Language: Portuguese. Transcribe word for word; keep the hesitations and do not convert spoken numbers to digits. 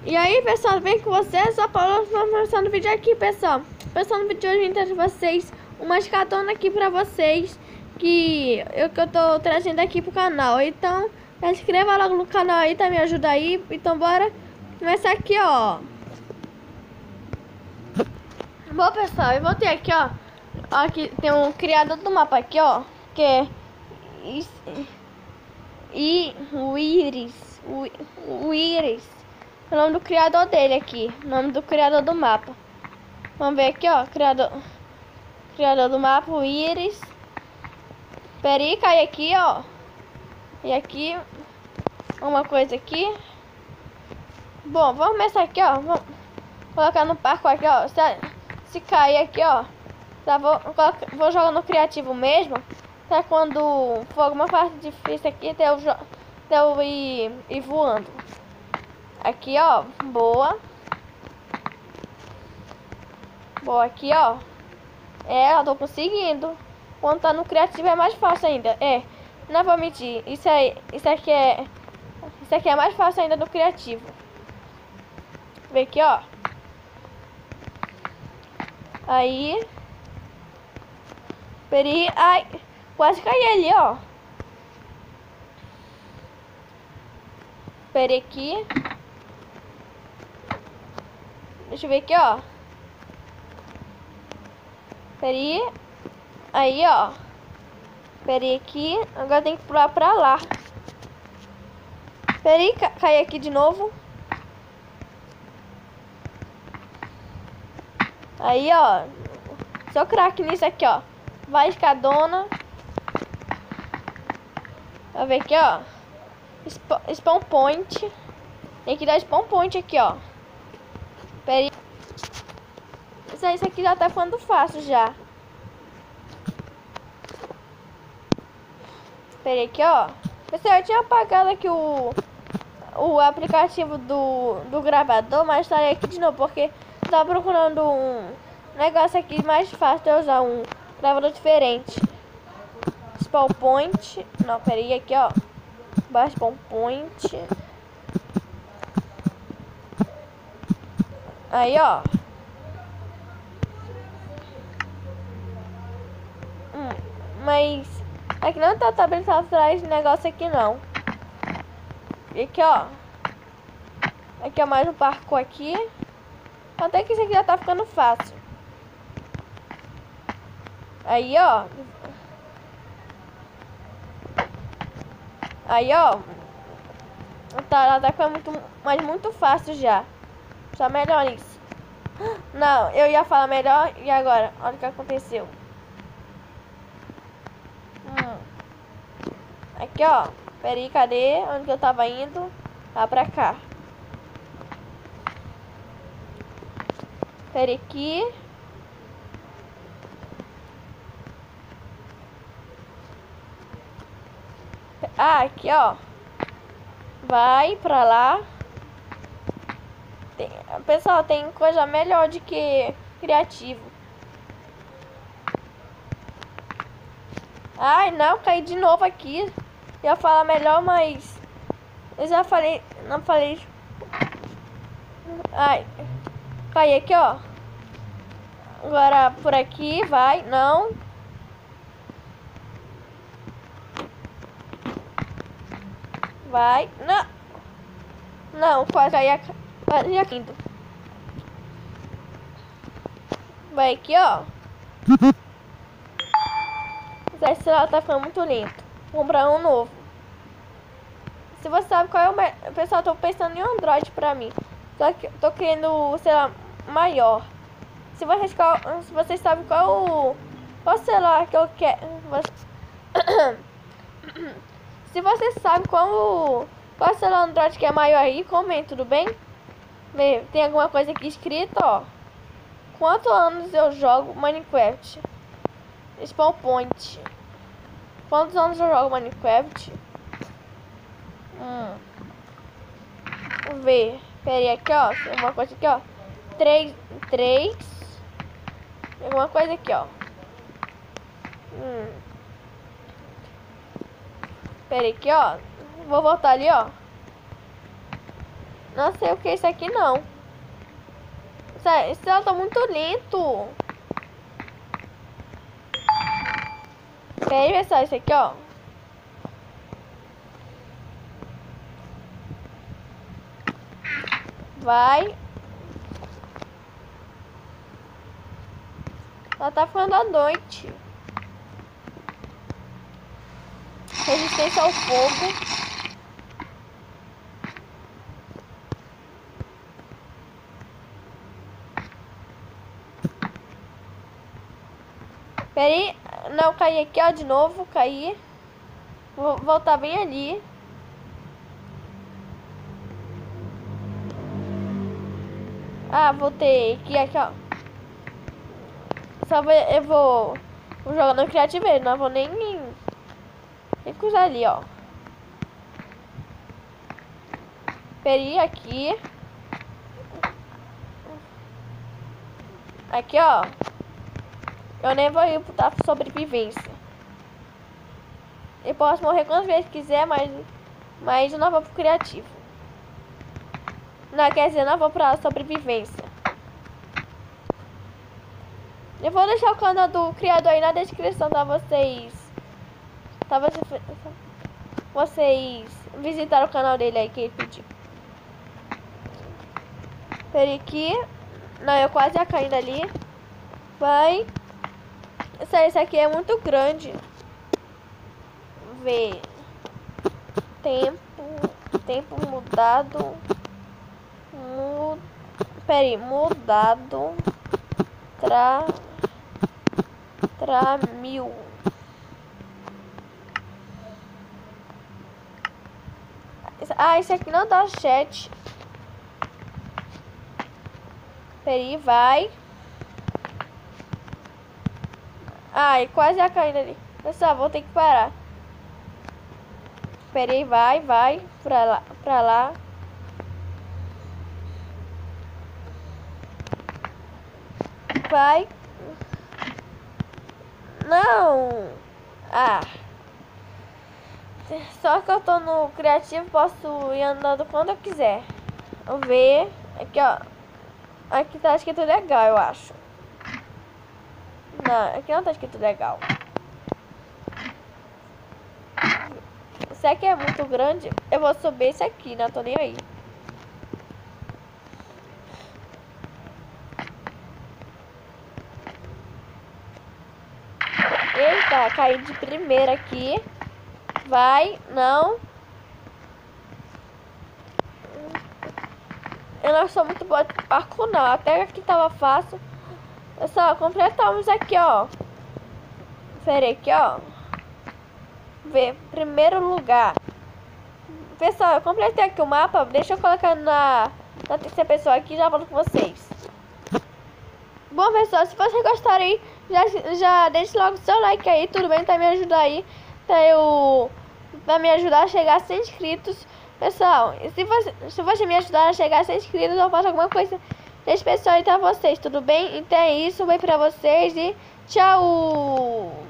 E aí, pessoal, vem com vocês, a Paula vai começando o vídeo aqui, pessoal. Pessoal, no vídeo de hoje eu trago vocês uma escadona aqui pra vocês, que eu, que eu tô trazendo aqui pro canal. Então, se inscreva logo no canal aí, tá? Me ajuda aí. Então, bora começar aqui, ó. Bom, pessoal, eu voltei aqui, ó. Aqui tem um criador do mapa aqui, ó, que é e o Iris, o, o Iris, o nome do criador dele aqui, o nome do criador do mapa. Vamos ver aqui, ó, criador, criador do mapa, o Iris. Peraí, cai aqui, ó. E aqui, uma coisa aqui. Bom, vamos começar aqui, ó. Vamos colocar no parco aqui, ó. Se, se cair aqui, ó, tá, vou, vou jogar no criativo mesmo. Tá, quando for alguma parte difícil aqui, até eu, até eu ir, ir voando. Aqui, ó, boa. Boa, aqui, ó. É, eu tô conseguindo. Quando tá no criativo é mais fácil ainda. É, não vou mentir. Isso aí, isso aqui é, isso aqui é mais fácil ainda no criativo. Vê aqui, ó. Aí. Peraí, ai. Quase caí ali, ó. Peraí aqui. Deixa eu ver aqui, ó. Peraí. Aí, ó. Peraí aqui. Agora tem que pular pra lá. Peraí, ca cair aqui de novo. Aí, ó. Sou craque nisso aqui, ó. Vai, escadona. Vamos ver aqui, ó. Sp spawn point. Tem que dar spawn point aqui, ó. Pera aí. Isso, isso aqui já tá ficando fácil já. Pera aí aqui, ó. Pessoal, eu tinha apagado aqui o, o aplicativo do, do gravador, mas estarei aqui de novo, porque eu tava procurando um negócio aqui mais fácil de usar, um gravador diferente. Spawn point. Não, pera aí aqui, ó. Baixa spawn point. Aí, ó. Hum, mas aqui não tá tablet atrás de negócio aqui, não. E aqui, ó. Aqui, ó, mais um parkour aqui. Até que isso aqui já tá ficando fácil. Aí, ó. Aí, ó. Tá, tá ficando muito, mas muito fácil já. Só melhor isso. Não, eu ia falar melhor e agora? Olha o que aconteceu. Hum. Aqui, ó. Peraí, cadê? Onde que eu tava indo? Tá pra cá. Peraí aqui. Ah, aqui, ó. Vai pra lá. Tem, pessoal, tem coisa melhor do que criativo. Ai, não, caí de novo aqui. Eu ia falar melhor, mas eu já falei, não falei. Ai, caí aqui, ó. Agora por aqui, vai, não. Vai, não. Não, quase caí, quase ia caindo. Vai aqui, ó. Esse celular tá ficando muito lento. Vou comprar um novo. Se você sabe qual é o melhor. Pessoal, tô pensando em um Android pra mim. Só que tô querendo o celular maior. Se vocês, se vocês sabem qual o qual celular que eu quero. Se vocês sabem qual qual celular Android que é maior aí, comenta, tudo bem? Tem alguma coisa aqui escrita, ó. Quantos anos eu jogo Minecraft? Spawn point. Quantos anos eu jogo Minecraft? Hum. Vamos ver. Pera aí, aqui, ó. Tem uma coisa aqui, ó. Três. Três. Tem alguma coisa aqui, ó. Hum. Pera aí, aqui, ó. Vou voltar ali, ó. Não sei o que é isso aqui, não. Esse celular tá muito lento. Peraí, pessoal, isso aqui, ó. Vai. Ela tá ficando à noite. Resistência ao fogo. Peraí, não, caí aqui, ó, de novo, caí. Vou voltar bem ali. Ah, voltei aqui, aqui, ó. Só vou, eu vou, vou jogar no criativeiro, não vou nem, nem cruzar ali, ó. Peraí, aqui. Aqui, ó. Eu nem vou ir pra sobrevivência. Eu posso morrer quantas vezes quiser, mas, mas eu não vou pro criativo. Não, quer dizer, eu não vou pra sobrevivência. Eu vou deixar o canal do criador aí na descrição pra vocês. Pra vocês, vocês visitar o canal dele aí que ele pediu. Peraí aqui. Não, eu quase ia caindo ali. Vai. Esse aqui é muito grande. Ver. Tempo. Tempo mudado. Mu... Peraí, mudado. Tra... Tra mil. Ah, esse aqui não dá chat. Peraí, vai. Ai, quase ia caindo ali. Pessoal, vou ter que parar. Peraí, vai, vai. Pra lá, pra lá. Vai. Não. Ah. Só que eu tô no criativo, posso ir andando quando eu quiser. Vamos ver. Aqui, ó. Aqui tá escrito legal, eu acho. Não, aqui não tá escrito legal. Esse aqui é muito grande. Eu vou subir esse aqui, não tô nem aí. Eita, caí de primeira aqui. Vai, não. Eu não sou muito boa de parkour, não. Até aqui tava fácil. Pessoal, completamos aqui, ó. Peraí, aqui, ó. Ver, primeiro lugar. Pessoal, eu completei aqui o mapa. Deixa eu colocar na, na terceira pessoa aqui e já volto com vocês. Bom, pessoal, se vocês gostarem, já, já deixe logo o seu like aí. Tudo bem? Tá me ajudar aí. Tá eu... Pra me ajudar a chegar a cem inscritos. Pessoal, se você, se você me ajudar a chegar a cem inscritos, eu faço alguma coisa especial aí pra vocês, tudo bem? Então é isso, bem pra vocês e tchau!